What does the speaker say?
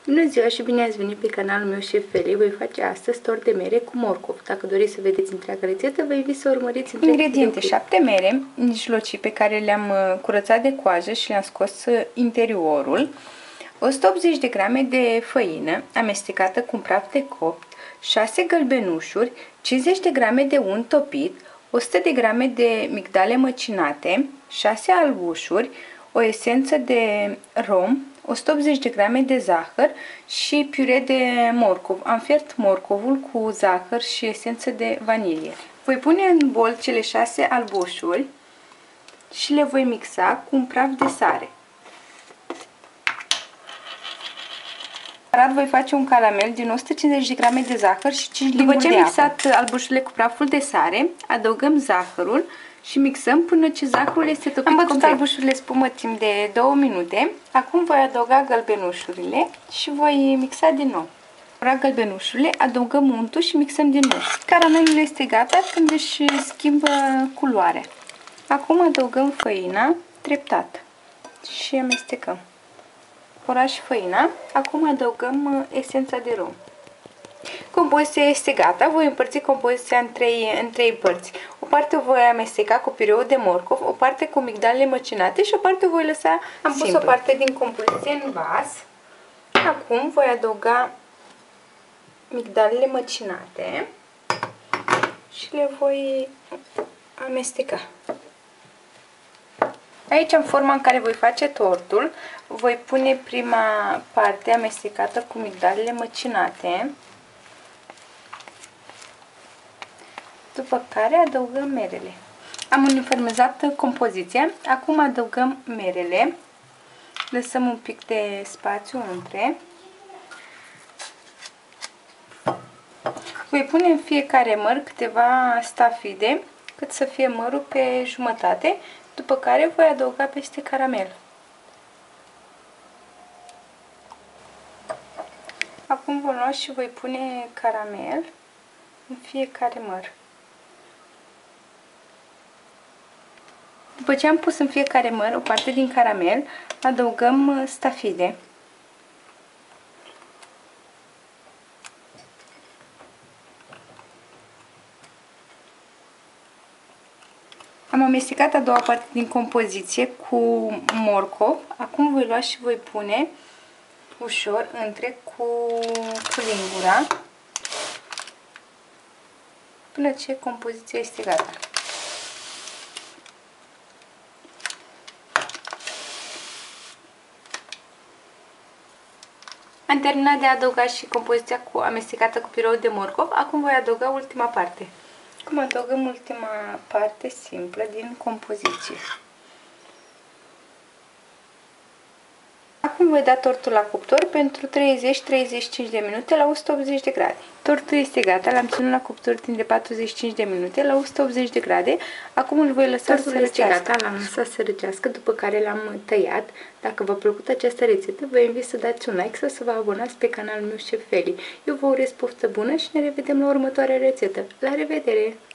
Bună ziua și bine ați venit pe canalul meu Chef Feli. Voi face astăzi tort de mere cu morcov. Dacă doriți să vedeți întreaga rețetă, vă invit să urmăriți întreaga ingrediente: 7 mere mijlocii pe care le-am curățat de coajă și le-am scos interiorul, 180 de grame de făină amestecată cu un praf de copt, 6 gălbenușuri, 50 de grame de unt topit, 100 de grame de migdale măcinate, 6 albușuri, o esență de rom, 180 de grame de zahăr și piure de morcov. Am fiert morcovul cu zahăr și esență de vanilie. Voi pune în bol cele 6 albușuri și le voi mixa cu un praf de sare. Voi face un caramel din 150 de grame de zahăr și 5 linguri de apă. După ce am mixat albușurile cu praful de sare, adăugăm zahărul și mixăm până ce zahărul este topit complet. Am bătut albușurile spumă timp de 2 minute. Acum voi adăuga gălbenușurile și voi mixa din nou. La gălbenușurile adăugăm untul și mixăm din nou. Caramelul este gata când își schimbă culoarea. Acum adăugăm făina treptat și amestecăm. Ora și făina. Acum adăugăm esența de rom. Compoziția este gata. Voi împărți compoziția în trei părți. O parte o voi amesteca cu pireul de morcov, o parte cu migdalele măcinate și o parte o voi lăsa Am pus o parte din compoziție în vas. Acum voi adăuga migdalele măcinate și le voi amesteca. Aici, în forma în care voi face tortul, voi pune prima parte amestecată cu migdalele măcinate, după care adăugăm merele. Am uniformizat compoziția, acum adăugăm merele, lăsăm un pic de spațiu între. Voi pune în fiecare măr câteva stafide, cât să fie mărul pe jumătate, după care voi adăuga peste caramel. Acum voi lua și voi pune caramel în fiecare măr. După ce am pus în fiecare măr o parte din caramel, adăugăm stafide. Am amestecat a doua parte din compoziție cu morcov. Acum voi lua și voi pune ușor între cu lingura până ce compoziția este gata. Am terminat de adăugat și compoziția amestecată cu pireul de morcov. Acum voi adăuga ultima parte. Acum adăugăm ultima parte simplă din compoziție. Acum voi da tortul la cuptor pentru 30-35 de minute la 180 de grade. Tortul este gata, l-am ținut la cuptor timp de 45 de minute la 180 de grade. Acum îl voi lăsa să răcească. L-am lăsat să răcească, după care l-am tăiat. Dacă v-a plăcut această rețetă, vă invit să dați un like sau să vă abonați pe canalul meu Chef Feli. Eu vă urez poftă bună și ne revedem la următoarea rețetă. La revedere!